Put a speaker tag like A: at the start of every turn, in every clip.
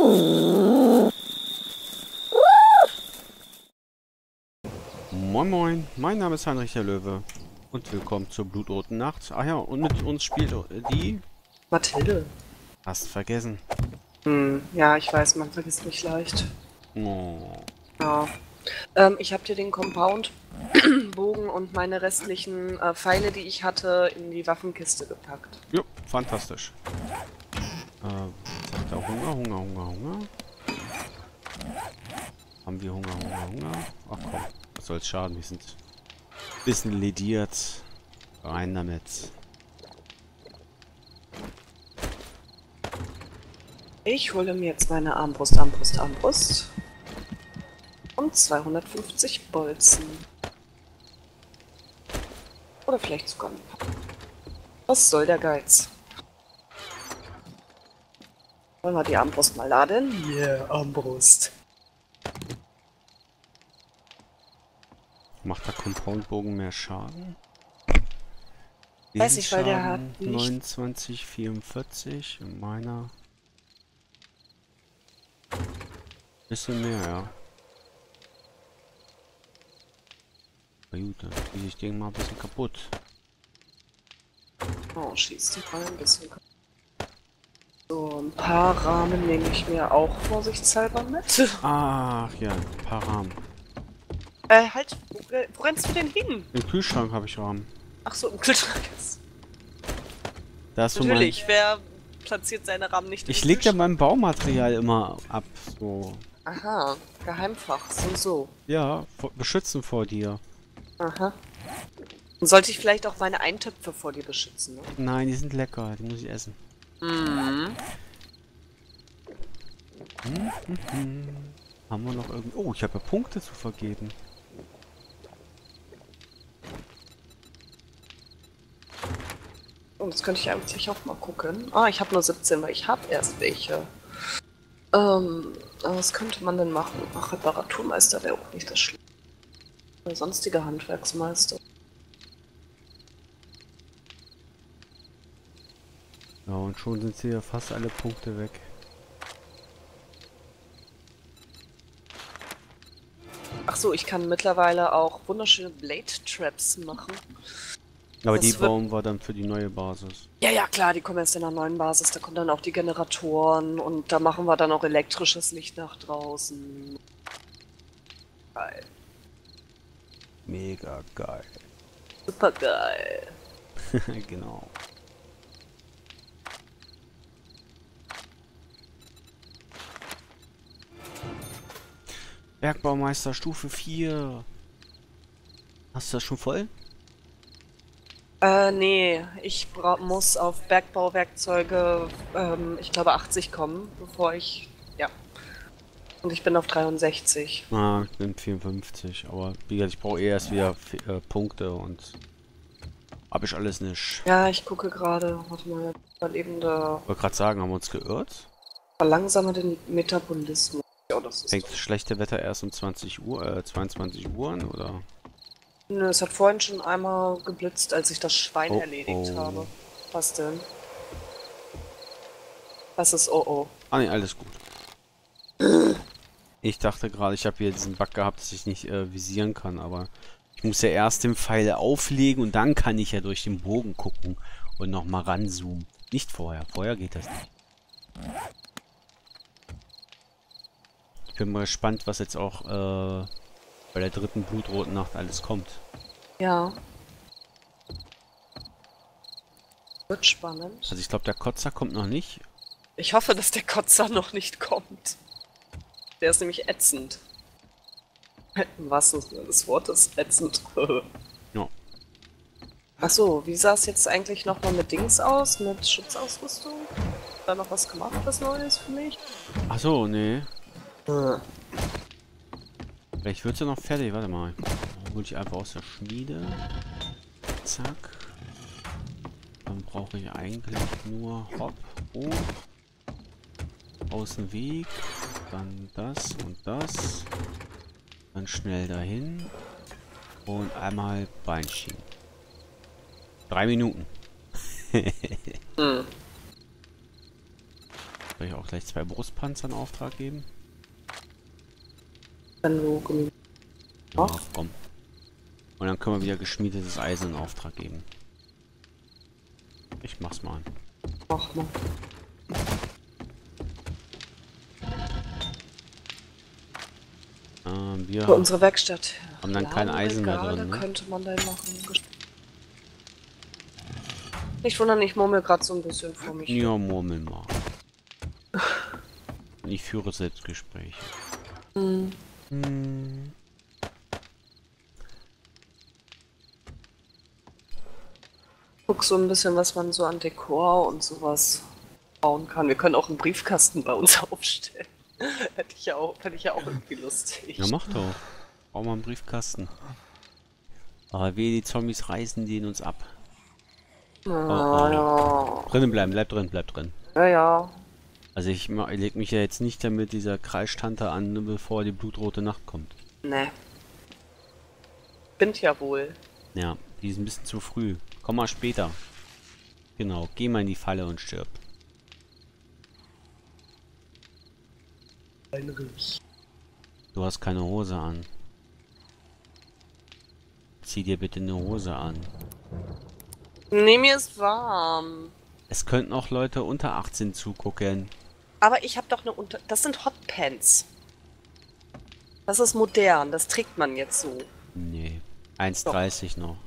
A: Moin Moin, mein Name ist Heinrich der Löwe und willkommen zur blutroten Nacht. Ah ja, und mit uns spielt die...
B: Mathilde.
A: Hast vergessen.
B: Ja, ich weiß, man vergisst mich leicht.
A: Oh.
B: Ja. Ich habe dir den Compound-Bogen und meine restlichen Pfeile, die ich hatte, in die Waffenkiste gepackt.
A: Jo, fantastisch. Sagt er Hunger? Haben wir Hunger? Ach komm, was soll's schaden, wir sind ein bisschen lediert. Rein damit.
B: Ich hole mir jetzt meine Armbrust. Und 250 Bolzen. Oder vielleicht sogar ein paar. Was soll der Geiz? Wollen wir die Armbrust mal laden? Yeah, Armbrust.
A: Macht der Compoundbogen mehr Schaden?
B: Weiß ich, weil der hat nicht...
A: 29, 44 und meiner... Bisschen mehr, ja. Na gut, dann spiele ich den mal ein bisschen kaputt.
B: Oh, schießt die mal ein bisschen kaputt. So, ein paar Rahmen nehme ich mir auch vorsichtshalber mit.
A: Ach ja, ein paar Rahmen.
B: Halt, wo rennst du denn hin?
A: Im Kühlschrank habe ich Rahmen.
B: Ach so, im Kühlschrank ist.
A: Da ist so
B: Natürlich, wer platziert seine Rahmen nicht im
A: Ich leg ja
B: Kühlschrank?
A: mein Baumaterial immer ab, so.
B: Aha, Geheimfach, so.
A: Ja, beschützen vor dir.
B: Aha. Und sollte ich vielleicht auch meine Eintöpfe vor dir beschützen, ne?
A: Nein, die sind lecker, die muss ich essen.
B: Mhm.
A: Haben wir noch irgendwie... Oh, ich habe ja Punkte zu vergeben.
B: Und das könnte ich eigentlich auch mal gucken. Ah, ich habe nur 17, weil ich habe erst welche. Was könnte man denn machen? Ach, Reparaturmeister wäre auch nicht das Schlimme. Oder sonstige Handwerksmeister.
A: Ja, und schon sind hier fast alle Punkte weg.
B: Ach so, ich kann mittlerweile auch wunderschöne Blade Traps machen.
A: Aber
B: Das
A: die
B: wird-
A: bauen wir dann für die neue Basis.
B: Ja, klar, die kommen erst in der neuen Basis. Da kommen dann auch die Generatoren und da machen wir dann auch elektrisches Licht nach draußen. Geil.
A: Mega geil.
B: Super geil.
A: Genau. Bergbaumeister Stufe 4. Hast du das schon voll?
B: Nee, ich muss auf Bergbauwerkzeuge, ich glaube 80 kommen, bevor ich, ja. Und ich bin auf 63.
A: Ah, ich bin 54, aber wie gesagt, ich brauche erst wieder Punkte und habe ich alles nicht.
B: Ja, ich gucke gerade, warte mal, überlebende,
A: Ich wollte gerade sagen, haben wir uns geirrt?
B: verlangsame den Metabolismus. Ja, das ist
A: Fängt
B: doch...
A: das schlechte Wetter erst um 22 Uhr an, oder?
B: Nö, es hat vorhin schon einmal geblitzt, als ich das Schwein
A: Oh,
B: erledigt
A: oh.
B: habe. Was denn? Was ist oh?
A: Ah ne, alles gut. Ich dachte gerade, ich habe hier diesen Bug gehabt, dass ich nicht visieren kann, aber ich muss ja erst den Pfeil auflegen und dann kann ich ja durch den Bogen gucken und nochmal ranzoomen. Nicht vorher. Vorher geht das nicht. Ich bin mal gespannt, was jetzt auch bei der dritten blutroten Nacht alles kommt.
B: Ja. Wird spannend.
A: Also ich glaube, der Kotzer kommt noch nicht.
B: Ich hoffe, dass der Kotzer noch nicht kommt. Der ist nämlich ätzend. Im wahrsten Sinne des Wortes ätzend.
A: Ja.
B: Achso, wie sah es jetzt eigentlich nochmal mit Dings aus? Mit Schutzausrüstung? Da noch was gemacht, was Neues für mich?
A: Ach so, nee. Vielleicht wird sie noch fertig. Warte mal. Dann hole ich einfach aus der Schmiede. Zack. Dann brauche ich eigentlich nur hopp, hoch. Aus dem Weg. Dann das und das. Dann schnell dahin. Und einmal Bein schieben. 3 Minuten. Dementsprechend auch gleich 2 Brustpanzer in Auftrag geben.
B: Wenn du genug.
A: Ja,
B: Ach.
A: komm. Und dann können wir wieder geschmiedetes Eisen in Auftrag geben. Ich mach's mal.
B: Mach mal.
A: Wir
B: Für unsere Werkstatt.
A: haben dann kein Eisen mehr
B: Lagerregale
A: drin, ne?
B: könnte man da machen. Nicht wundern, ich murmel gerade so ein bisschen vor mich.
A: Ja, murmel mal. Und ich führe Selbstgespräche.
B: Hm.
A: Hm.
B: Guck so ein bisschen, was man so an Dekor und sowas bauen kann. Wir können auch einen Briefkasten bei uns aufstellen. Fände ich ja auch irgendwie lustig.
A: Ja, mach doch. Bau mal einen Briefkasten. Aber wehe, die Zombies reißen den uns ab.
B: Ja.
A: Drinnen bleiben, bleib drin, bleib drin.
B: Ja, ja.
A: Also ich leg mich ja jetzt nicht damit dieser Kreisstante an, bevor die blutrote Nacht kommt.
B: Ne. Bindt ja wohl.
A: Ja, die ist ein bisschen zu früh. Komm mal später. Genau, geh mal in die Falle und stirb. Du hast keine Hose an. Zieh dir bitte eine Hose an.
B: Nee, mir ist warm.
A: Es könnten auch Leute unter 18 zugucken.
B: Aber ich habe doch eine Das sind Hotpants. Das ist modern. Das trägt man jetzt so.
A: Nee. 1,30 noch.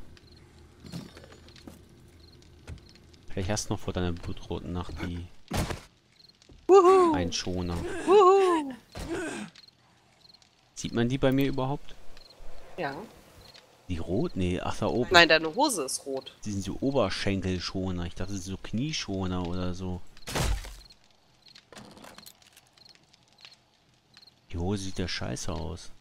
A: Vielleicht hast du noch vor deiner blutroten Nacht die...
B: Wuhu.
A: Ein Schoner.
B: Wuhu.
A: Sieht man die bei mir überhaupt?
B: Ja.
A: Die rot? Nee, ach da oben.
B: Nein, deine Hose ist rot.
A: Die sind so Oberschenkelschoner. Ich dachte, das sind so Knieschoner oder so. Die Hose sieht ja scheiße aus.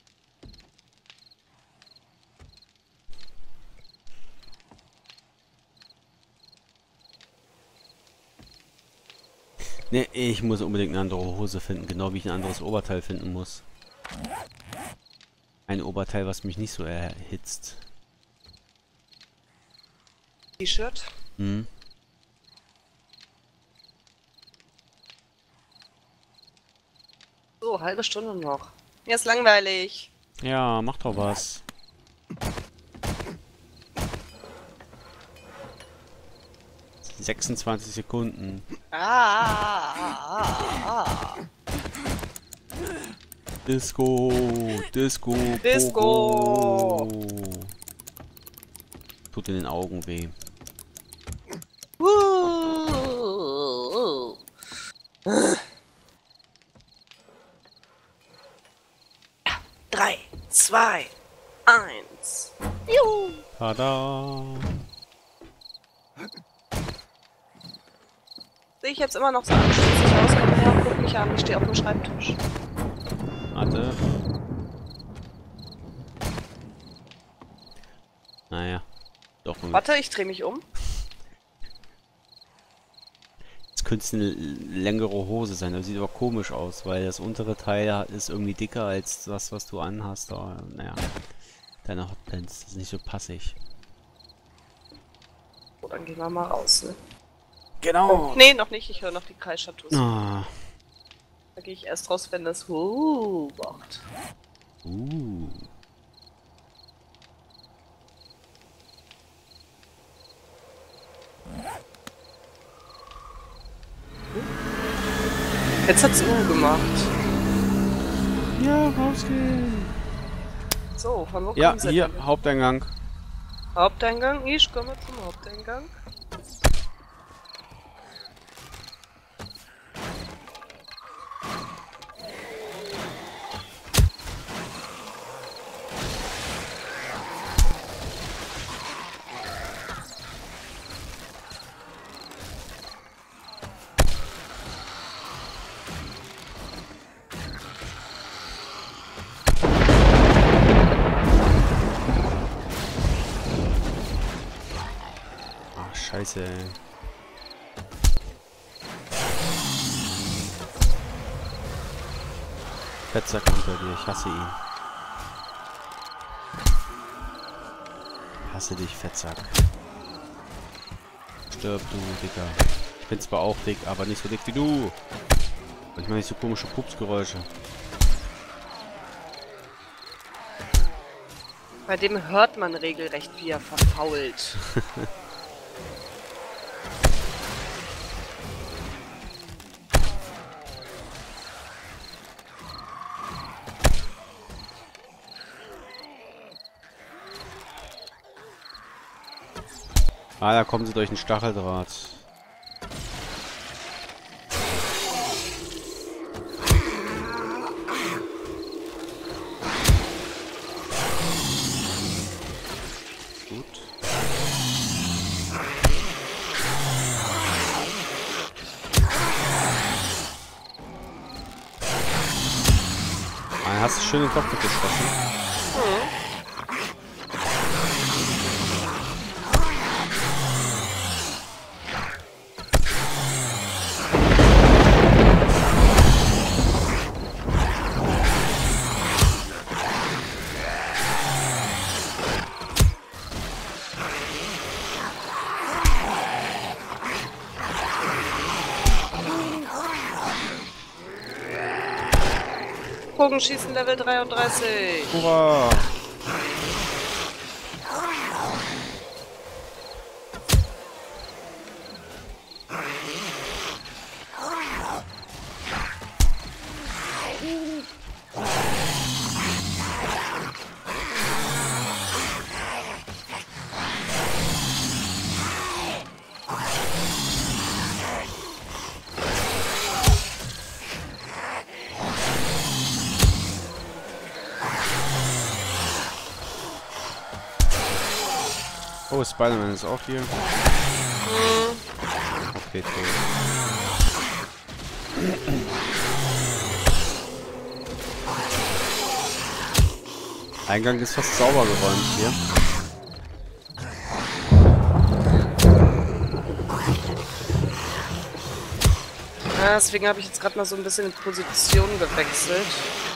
A: Ne, ich muss unbedingt eine andere Hose finden, genau wie ich ein anderes Oberteil finden muss. Ein Oberteil, was mich nicht so erhitzt.
B: T-Shirt.
A: Hm.
B: So, halbe Stunde noch. Mir ist langweilig.
A: Ja, mach doch was. ...26 Sekunden. Disco, Disco,
B: Disco.
A: Pogo. Tut in den Augen weh.
B: Ja, 3, 2, 1. Juhu.
A: Tada.
B: Sehe ich jetzt immer noch so anschließend aus? Komm her, guck mich an, ich stehe auf dem Schreibtisch.
A: Warte. Naja. Doch.
B: Warte, ich drehe mich um.
A: Jetzt könnte es eine längere Hose sein. Das sieht aber komisch aus, weil das untere Teil ist irgendwie dicker als das, was du anhast. Aber naja. Deine Hotpants ist nicht so passig.
B: So, dann gehen wir mal raus, ne?
A: Genau.
B: Oh, nee, noch nicht. Ich höre noch die Kreisstatus.
A: Ah.
B: Da gehe ich erst raus, wenn das macht. Jetzt hat's gemacht.
A: Ja, rausgehen.
B: So, von wo
A: Ja,
B: kommen sie
A: hier,
B: denn?
A: Haupteingang.
B: Haupteingang? Ich komme zum Haupteingang.
A: Scheiße, ey. Fettsack unter dir, ich hasse ihn. Hasse dich, Fettsack. Stirb, du Dicker. Ich bin zwar auch dick, aber nicht so dick wie du. Und ich meine nicht so komische Pupsgeräusche.
B: Bei dem hört man regelrecht, wie er verfault.
A: Ah, da kommen sie durch den Stacheldraht. Gut. Ah, hast du schön den Kopf geschossen.
B: Bogenschießen Level 33.
A: Hurra! Oh, Spider-Man ist auch hier. Okay, tot. Eingang ist fast sauber geräumt hier.
B: Ja, deswegen habe ich jetzt gerade mal so ein bisschen in Position gewechselt.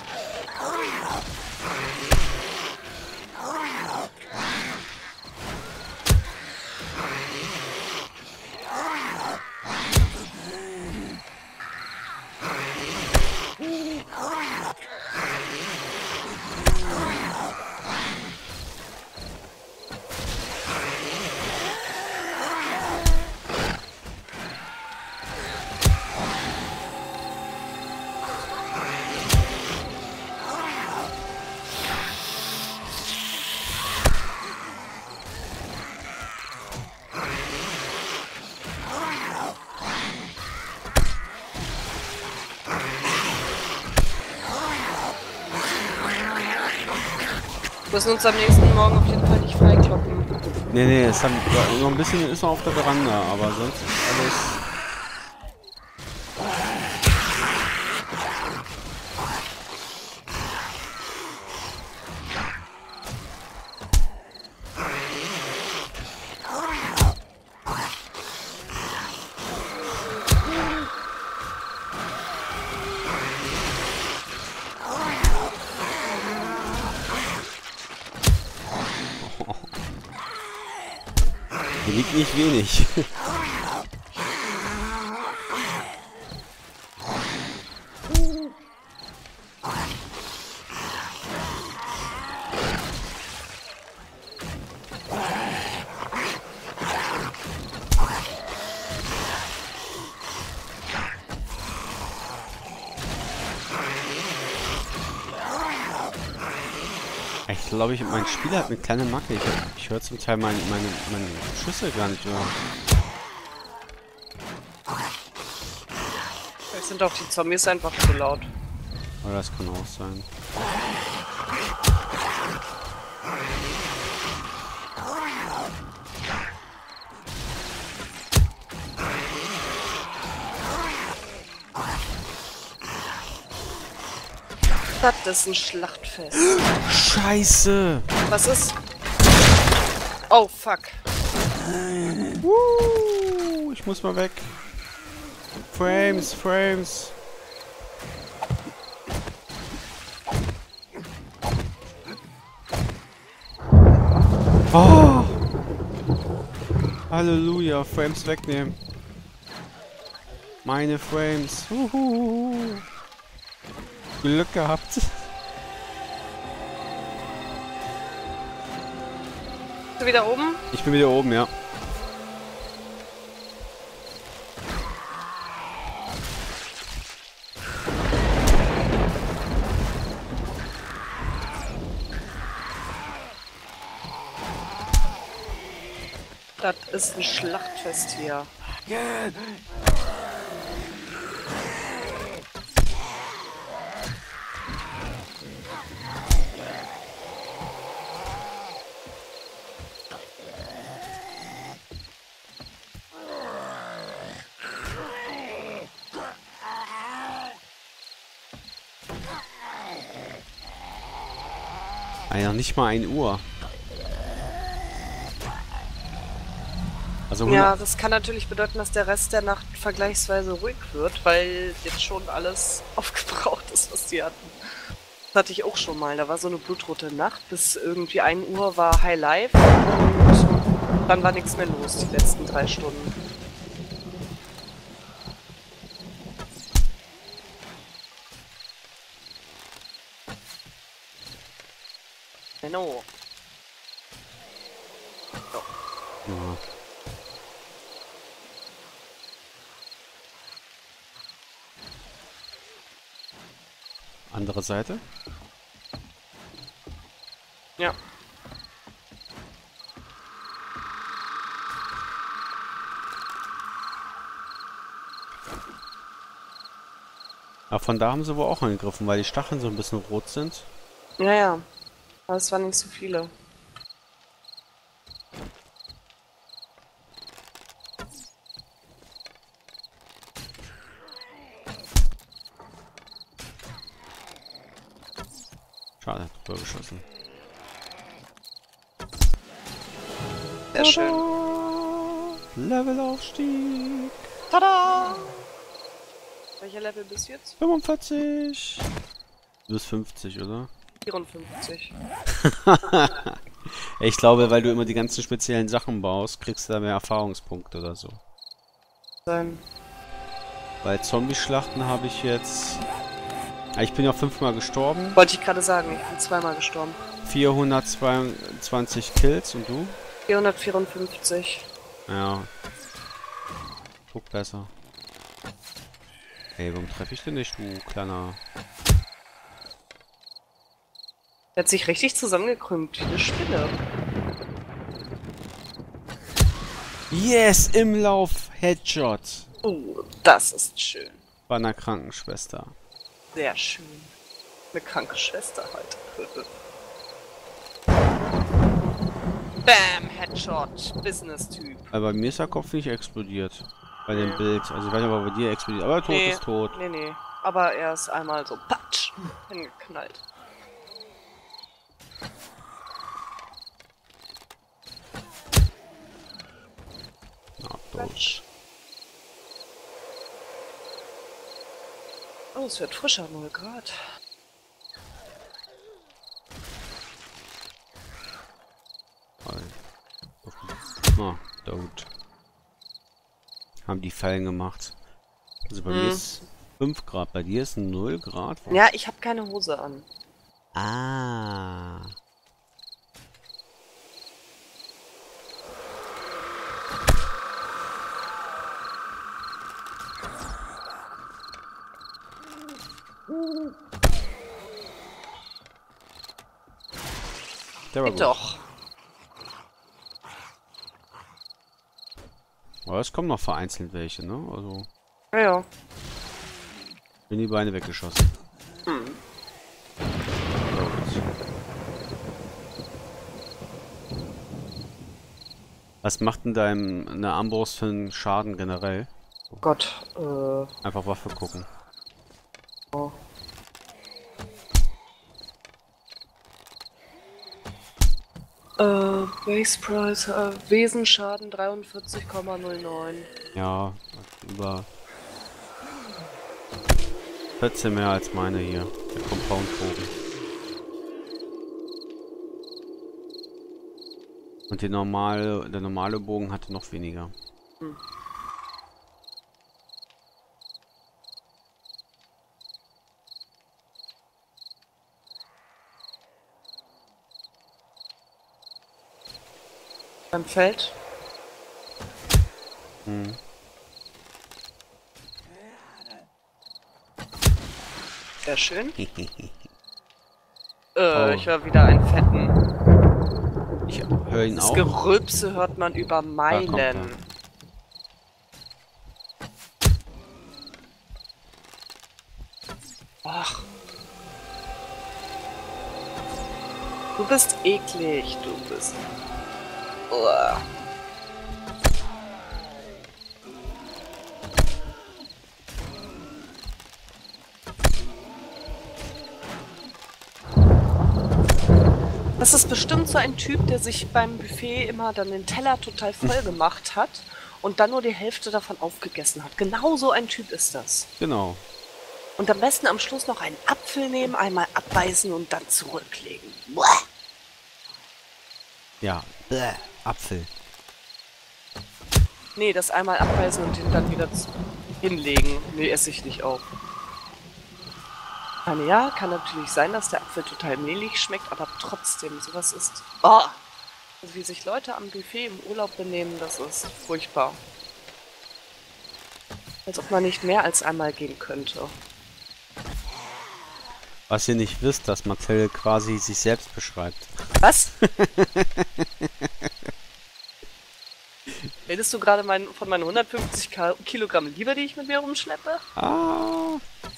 B: Wir müssen uns am nächsten Morgen auf jeden Fall nicht freikloppen.
A: Nee, es haben noch ein bisschen ist noch auf der Veranda, aber sonst ist alles. Hier liegt nicht wenig. Ich glaube, mein Spiel hat eine kleine Macke. Ich höre zum Teil meine Schüsse gar nicht mehr.
B: Vielleicht sind auch die Zombies einfach zu laut.
A: Aber das kann auch sein.
B: Das ist ein Schlachtfest.
A: Scheiße!
B: Was ist? Oh, fuck.
A: Ich muss mal weg. Frames. Oh! Halleluja, Frames wegnehmen. Meine Frames. Glück gehabt.
B: Bist du wieder oben?
A: Ich bin wieder oben, ja.
B: Das ist ein Schlachtfest hier.
A: Noch nicht mal 1 Uhr. Also
B: Ja, das kann natürlich bedeuten, dass der Rest der Nacht vergleichsweise ruhig wird, weil jetzt schon alles aufgebraucht ist, was die hatten. Das hatte ich auch schon mal. Da war so eine blutrote Nacht. Bis irgendwie 1 Uhr war High Life und dann war nichts mehr los, die letzten 3 Stunden. Genau.
A: ja. Andere Seite.
B: Ja.
A: Aber von da haben sie wohl auch angegriffen, weil die Stacheln so ein bisschen rot sind.
B: Ja, ja. Aber es waren nicht so viele.
A: Schade, drüber geschossen.
B: Sehr schön.
A: Levelaufstieg.
B: Tada! Welcher Level bist du jetzt?
A: 45. Du bist 50, oder?
B: 54.
A: Ich glaube, weil du immer die ganzen speziellen Sachen baust, kriegst du da mehr Erfahrungspunkte oder so.
B: Sein.
A: Bei Zombie-Schlachten habe ich jetzt... Ich bin ja 5-mal gestorben.
B: Wollte ich gerade sagen, ich bin 2-mal gestorben.
A: 422 Kills und du?
B: 454.
A: Ja. Guck besser. Ey, warum treffe ich denn nicht, du kleiner...
B: Der hat sich richtig zusammengekrümmt, wie eine Spinne.
A: Yes, im Lauf. Headshot.
B: Das ist schön.
A: Bei einer Krankenschwester.
B: Sehr schön. Eine kranke Schwester halt. Bam, Headshot, Business-Typ.
A: Aber bei mir ist der Kopf nicht explodiert. Bei dem Bild. Also ich weiß nicht, ob er bei dir explodiert. Aber tot ist tot.
B: Nee. Aber er ist einmal so patsch hingeknallt.
A: Na, tot.
B: Oh, es wird frischer, 0 Grad.
A: Ah, tot. Haben die Fallen gemacht. Also bei mir ist 5 Grad, bei dir ist 0 Grad.
B: Ja, ich habe keine Hose an.
A: Ah. Der war gut.
B: Doch.
A: Aber es kommen noch vereinzelt welche, ne? Also,
B: Ja.
A: bin die Beine weggeschossen. Gut. Was macht denn eine Armbrust für einen Schaden generell?
B: Oh Gott,
A: Einfach Waffe gucken.
B: oh. Base Price, Wesenschaden 43,09.
A: Ja, über 14 mehr als meine hier. Der Compound-Bogen. Und der normale Bogen hatte noch weniger.
B: Beim Feld.
A: Hm.
B: Sehr schön.
A: Oh.
B: Ich höre wieder einen fetten.
A: Ich höre ihn
B: Das
A: auch.
B: Gerülpse hört man über
A: Da kommt er.
B: Meilen. Ach. Du bist eklig, du bist. Uah. Das ist bestimmt so ein Typ, der sich beim Buffet immer dann den Teller total voll gemacht hat und dann nur die Hälfte davon aufgegessen hat. Genau so ein Typ ist das.
A: Genau.
B: Und am besten am Schluss noch einen Apfel nehmen, einmal abbeißen und dann zurücklegen. Buah.
A: Ja. Bäh. Apfel.
B: Nee, das einmal abbeißen und den dann wieder hinlegen. Nee, esse ich nicht auf. Ja, kann natürlich sein, dass der Apfel total mehlig schmeckt, aber trotzdem, sowas ist... Oh! Also wie sich Leute am Buffet im Urlaub benehmen, das ist furchtbar. Als ob man nicht mehr als einmal gehen könnte.
A: Was ihr nicht wisst, dass Marcel quasi sich selbst beschreibt.
B: Was? Redest du gerade von meinen 150 Kilogramm Liebe, die ich mit mir rumschleppe?
A: Ah.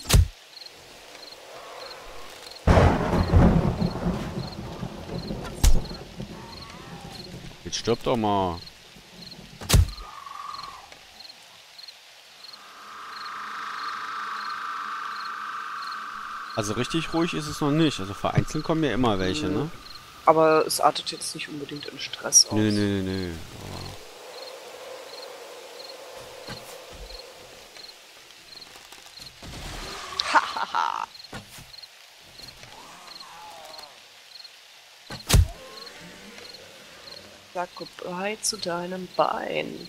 A: Jetzt stirb doch mal. Also richtig ruhig ist es noch nicht. Also vereinzelt kommen ja immer welche, ne?
B: Aber es artet jetzt nicht unbedingt in Stress aus.
A: Nö.
B: Hahaha. Sag goodbye zu deinem Bein.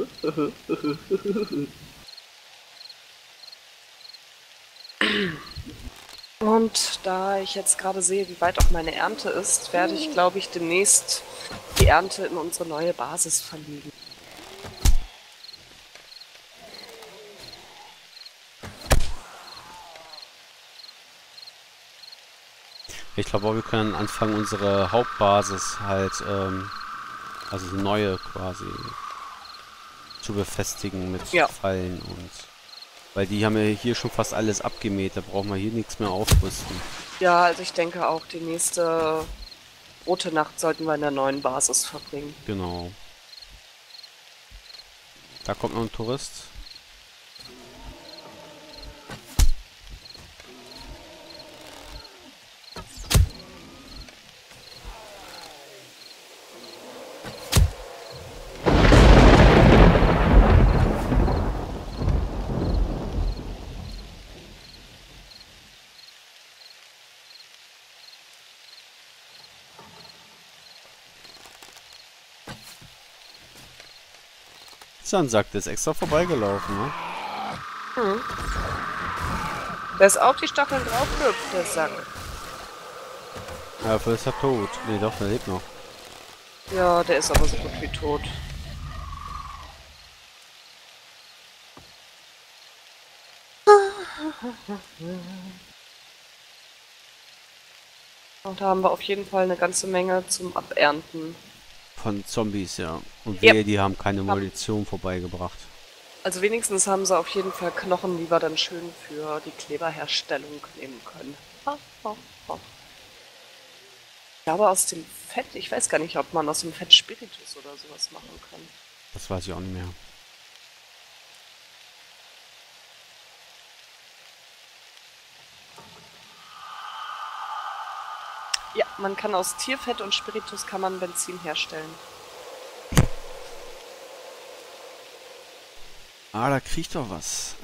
B: Und da ich jetzt gerade sehe, wie weit auch meine Ernte ist, werde ich, glaube ich, demnächst die Ernte in unsere neue Basis verlegen.
A: Ich glaube auch, wir können anfangen, unsere Hauptbasis halt, also die neue quasi, zu befestigen mit Fallen und... Weil die haben ja hier schon fast alles abgemäht, da brauchen wir hier nichts mehr aufrüsten.
B: Ja, also ich denke auch, die nächste rote Nacht sollten wir in der neuen Basis verbringen.
A: Genau. Da kommt noch ein Tourist. Dann sagt, ist extra vorbeigelaufen, ne?
B: Hm. Der ist auf die Stacheln draufgehüpft, der Sack.
A: Ja, dafür ist er tot. Nee, doch, der lebt noch.
B: Ja, der ist aber so gut wie tot. Und da haben wir auf jeden Fall eine ganze Menge zum Abernten.
A: Von Zombies, ja. Und wehe, die haben keine Munition vorbeigebracht.
B: Also wenigstens haben sie auf jeden Fall Knochen, die wir dann schön für die Kleberherstellung nehmen können. Ja, aber aus dem Fett, ich weiß gar nicht, ob man aus dem Fett Spiritus oder sowas machen kann.
A: Das weiß ich auch nicht mehr.
B: Ja, man kann aus Tierfett und Spiritus kann man Benzin herstellen.
A: Ah, da kriegt doch was.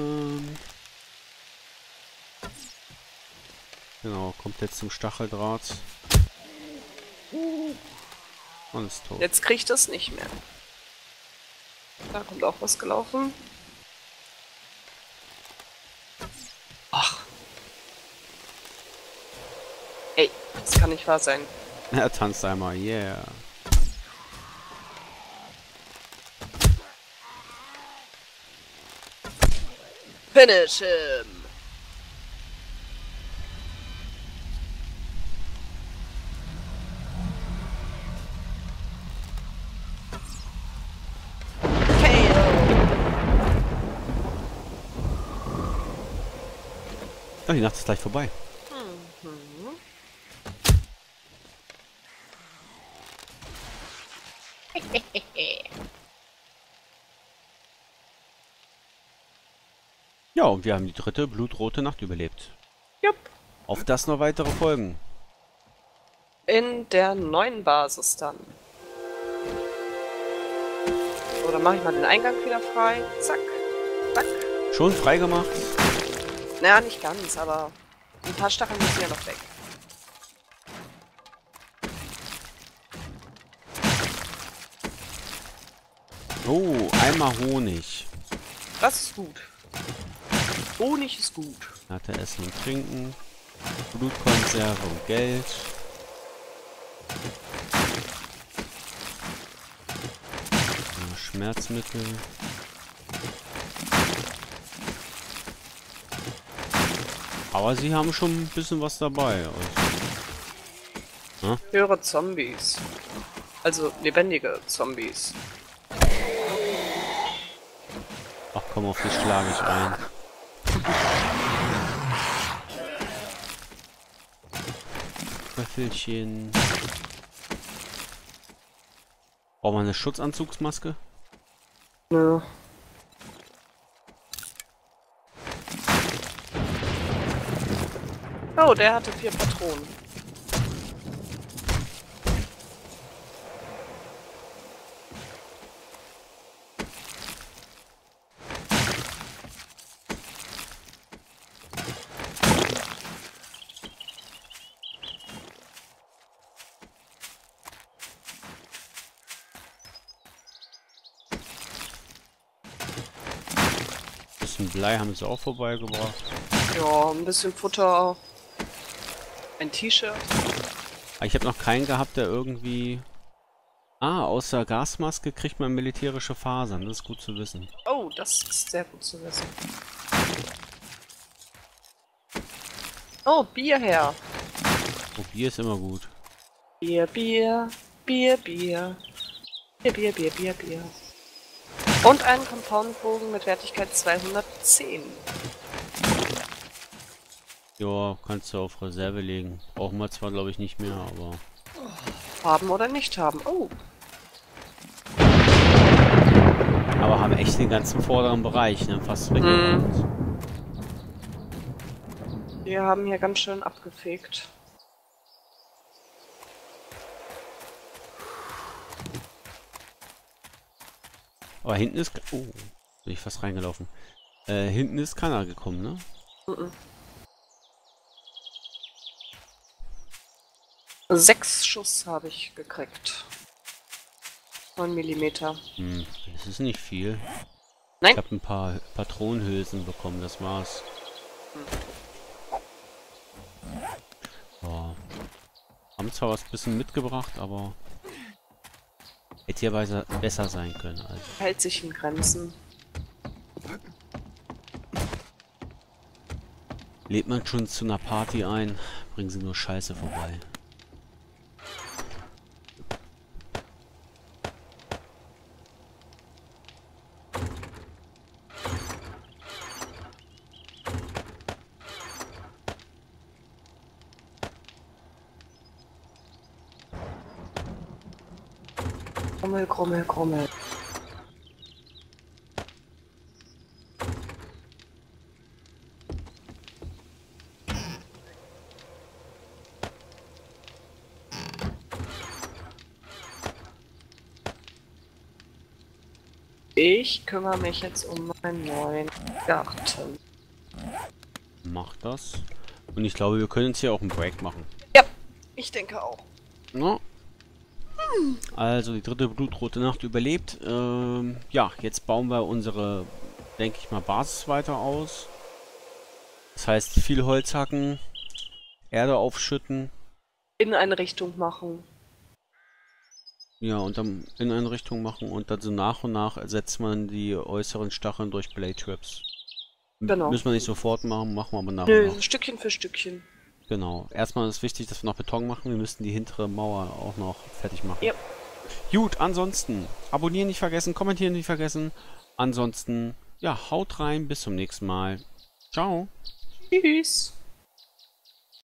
A: Genau, kommt jetzt zum Stacheldraht. Und ist tot.
B: Jetzt kriegt es nicht mehr. Da kommt auch was gelaufen. Ach. Ey, das kann nicht wahr sein.
A: Er tanzt einmal, yeah.
B: Finish him!
A: Oh, die Nacht ist gleich vorbei.
B: Mhm.
A: Ja, und wir haben die dritte blutrote Nacht überlebt.
B: Jupp.
A: Auf das noch weitere Folgen.
B: In der neuen Basis dann. So, dann mache ich mal den Eingang wieder frei. Zack. Zack.
A: Schon freigemacht.
B: Naja, nicht ganz, aber ein paar Stacheln müssen ja noch weg.
A: Oh, einmal Honig.
B: Das ist gut. Honig ist gut.
A: Hatte Essen und Trinken. Blutkonserve und Geld. Ja, Schmerzmittel. Aber sie haben schon ein bisschen was dabei. Also.
B: Höhere Zombies. Also lebendige Zombies.
A: Ach komm, auf die schlage ich ein. Löffelchen. Brauchen wir eine Schutzanzugsmaske?
B: Nö. Oh, der hatte 4 Patronen.
A: Bisschen Blei haben sie auch vorbeigebracht.
B: Ja, ein bisschen Futter. Ein T-Shirt.
A: Aber ich habe noch keinen gehabt, der irgendwie... Ah, aus der Gasmaske kriegt man militärische Fasern. Das ist gut zu wissen.
B: Oh, das ist sehr gut zu wissen. Oh, Bier her.
A: Oh, Bier ist immer gut.
B: Bier, Bier, Bier, Bier. Bier, Bier, Bier, Bier, Bier. Und einen Compound-Bogen mit Wertigkeit 210.
A: Ja, kannst du auf Reserve legen. Brauchen wir zwar, glaube ich, nicht mehr, aber...
B: Haben oder nicht haben. Oh,
A: Aber haben echt den ganzen vorderen Bereich, ne? Fast weggemacht.
B: wir haben hier ganz schön abgefegt.
A: Aber hinten ist... Oh, bin ich fast reingelaufen. Hinten ist keiner gekommen, ne?
B: Mhm. 6 Schuss habe ich gekriegt. 9 Millimeter.
A: Hm, das ist nicht viel.
B: Nein?
A: Ich habe ein paar Patronenhülsen bekommen, das war's. Ja. Haben zwar was bisschen mitgebracht, aber hätte hier besser sein können. Also.
B: Hält sich in Grenzen.
A: Lädt man schon zu einer Party ein, bringen sie nur Scheiße vorbei.
B: Grummel, Grummel, Grummel. Ich kümmere mich jetzt um meinen neuen Garten.
A: Mach das. Und ich glaube, wir können jetzt hier auch einen Break machen.
B: Ja, ich denke auch.
A: No. Also die dritte blutrote Nacht überlebt. Ja, jetzt bauen wir unsere, denke ich mal, Basis weiter aus. Das heißt, viel Holz hacken, Erde aufschütten.
B: Inneneinrichtung machen.
A: Ja, und dann Inneneinrichtung machen und dann so nach und nach ersetzt man die äußeren Stacheln durch Blade Traps.
B: Genau.
A: Müssen wir nicht sofort machen, machen wir aber nachher
B: Nö,
A: noch.
B: Stückchen für Stückchen.
A: Genau. Erstmal ist wichtig, dass wir noch Beton machen. Wir müssten die hintere Mauer auch noch fertig machen.
B: Ja.
A: Gut, ansonsten abonnieren nicht vergessen, kommentieren nicht vergessen. Ansonsten, ja, haut rein, bis zum nächsten Mal. Ciao.
B: Tschüss.